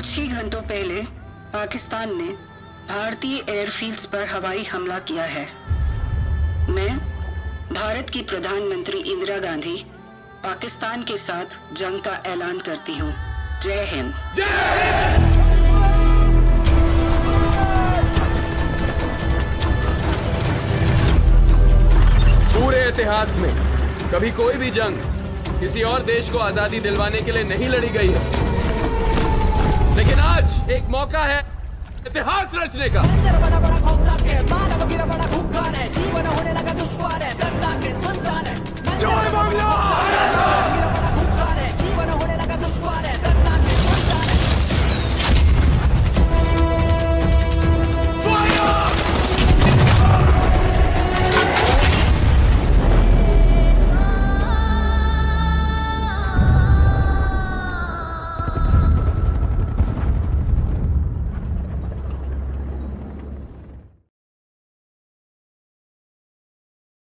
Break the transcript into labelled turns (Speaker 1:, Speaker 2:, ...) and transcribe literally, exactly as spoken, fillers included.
Speaker 1: कुछ ही घंटों पहले पाकिस्तान ने भारतीय एयरफील्ड्स पर हवाई हमला किया है। मैं भारत की प्रधानमंत्री इंदिरा गांधी पाकिस्तान के साथ जंग का ऐलान करती हूँ। जय हिंद।
Speaker 2: पूरे इतिहास में कभी कोई भी जंग किसी और देश को आजादी दिलवाने के लिए नहीं लड़ी गई है, लेकिन आज एक मौका है इतिहास रचने का।